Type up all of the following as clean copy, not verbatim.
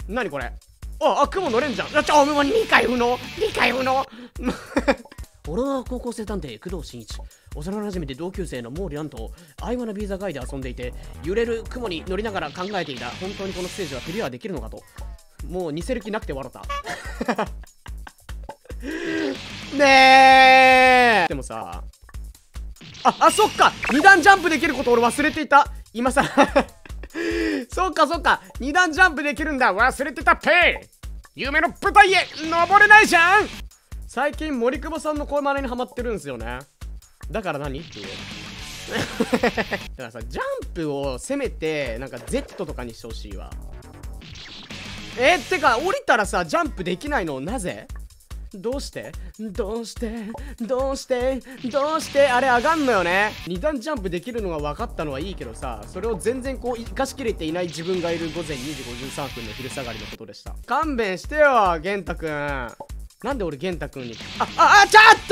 何これ。雲乗れんじゃん。もう2回不能。俺は高校生探偵工藤新一。幼馴染で同級生の毛利蘭とアイワナビーザガイで遊んでいて、揺れる雲に乗りながら考えていた。本当にこのステージはクリアできるのかと。もう似せる気なくて笑った。ねえ。でもさ、そっか、2段ジャンプできること俺忘れていた。今さそっか2段ジャンプできるんだ。忘れてたっぺ。夢の舞台へ登れないじゃん。最近森久保さんの声真似にハマってるんですよね。だから何っていうだからさ、ジャンプをせめてなんか Z とかにしてほしいわ。てか降りたらさジャンプできないのなぜ？どうしてあれ上がんのよね。2段ジャンプできるのが分かったのはいいけどさ、それを全然こう生かしきれていない自分がいる午前2時53分の昼下がりのことでした。勘弁してよ玄太くん。なんで俺玄太くんにちょっと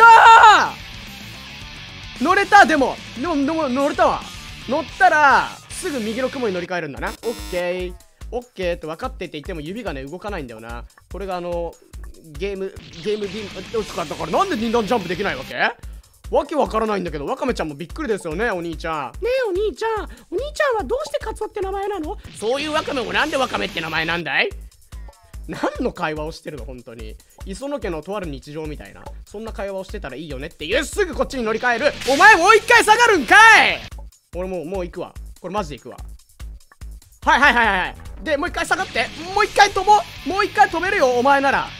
乗れた。でも乗れたわ。乗ったらすぐ右の雲に乗り換えるんだな。オッケーって分かってていても指がね動かないんだよな。これがゲームだからなんで2段ジャンプできないわけ？わけわからないんだけど。ワカメちゃんもびっくりですよねお兄ちゃん。ねえお兄ちゃんはどうしてカツオって名前なの？そういうワカメもなんでワカメって名前なんだい？何の会話をしてるの本当に。磯野家のとある日常みたいな、そんな会話をしてたらいいよねっていう。すぐこっちに乗り換える。お前もう一回下がるんかい。俺もう行くわ。これマジで行くわ。はいでもう一回下がって。もう一回止めるよお前なら。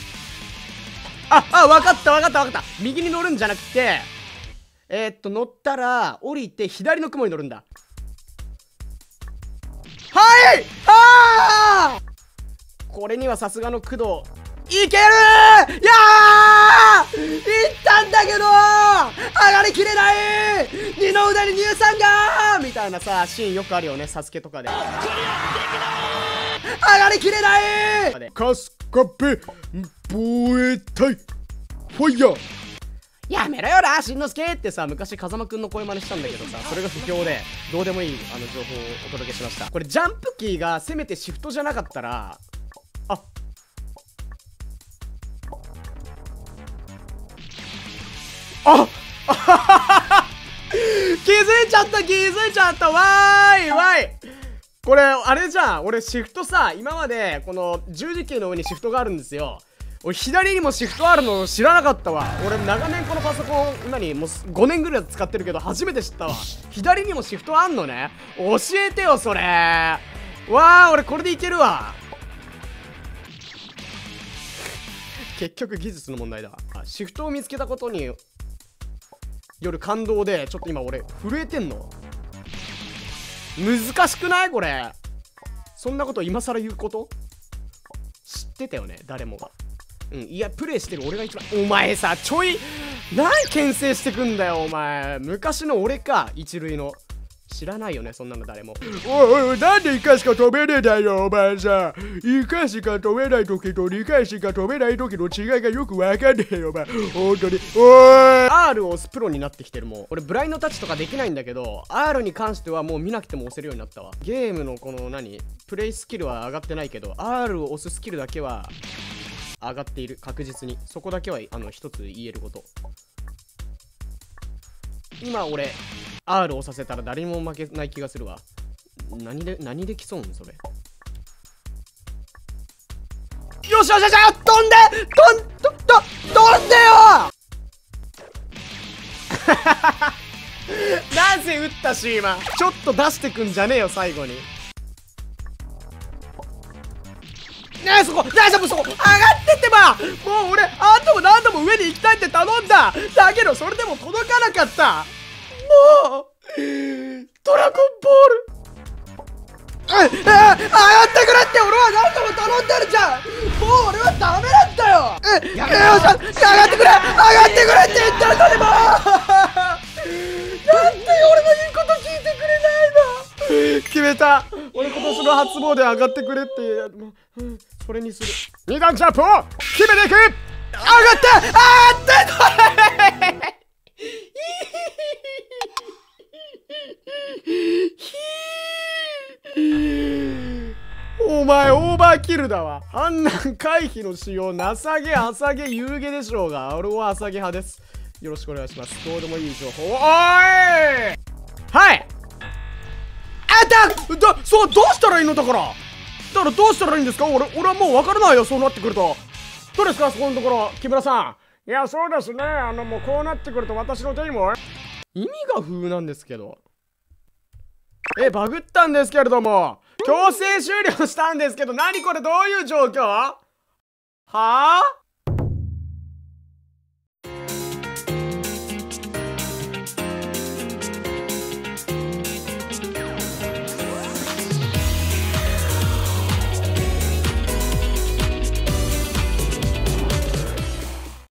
分かった右に乗るんじゃなくて乗ったら降りて左の雲に乗るんだ。これにはさすがの工藤いけるー。いったんだけど上がりきれない。二の腕に乳酸がみたいなさシーンよくあるよね、サスケとかで。上がりきれないカスカベ防衛隊ファイヤー。やめろよなしんのすけってさ、昔風間くんの声真似したんだけどさ、それが不評でどうでもいい情報をお届けしました。これジャンプキーがせめてシフトじゃなかったら気づいちゃったわーい。これあれじゃん。俺シフトさ、今までこの十字キーの上にシフトがあるんですよ。俺左にもシフトあるの知らなかったわ。俺長年このパソコンもう5年ぐらい使ってるけど初めて知ったわ。左にもシフトあんのね。教えてよそれ。わー、俺これでいけるわ。結局技術の問題だ。シフトを見つけたことによる感動でちょっと今俺震えてんの。難しくないこれ。そんなこと今更言うこと？知ってたよね誰もが。いやプレイしてる俺が一番。お前さ何牽制してくんだよお前。昔の俺か一類の。知らないよねそんなの誰も。おいなんでイカしか飛べねえだよお前さ。イカしか飛べない時と2回しか飛べない時の違いがよくわかんねえよお前本当に。おい R を押すプロになってきてる。もう俺ブラインドタッチとかできないんだけど R に関してはもう見なくても押せるようになったわ。ゲームのこのプレイスキルは上がってないけど R を押すスキルだけは上がっている確実に。そこだけは一つ言えること。今俺 R を押させたら誰にも負けない気がするわ。何で競うんそれ。よし飛んでよなぜ打ったし今。ちょっと出してくんじゃねえよ最後に。そこ大丈夫、そこ上がってってば。もう俺何度も上に行きたいって頼んだ。だけどそれでも届かなかった。もうドラゴンボール上がってくれって俺は何度も頼んでるじゃん。もう俺はダメなんだよ。上がってくれって言ったのにもなんで俺の言うこと聞いてくれないの。決めた。俺今年の初詣上がってくれってそれにする。2段ジャンプを決めていく。上がってお前オーバーキルだわ。反乱回避の使用、情け、浅げ、有下でしょうが、俺は浅げ派です。よろしくお願いします。どうでもいい情報を。おい、はいそう、どうしたらいいのだからどうしたらいいんですか。俺はもう分からないよ、そうなってくると。どうですか、そこのところ、木村さん。いや、そうですね。もうこうなってくると私の手にも意味が風なんですけど。バグったんですけれども、強制終了したんですけど、何これ、どういう状況はあ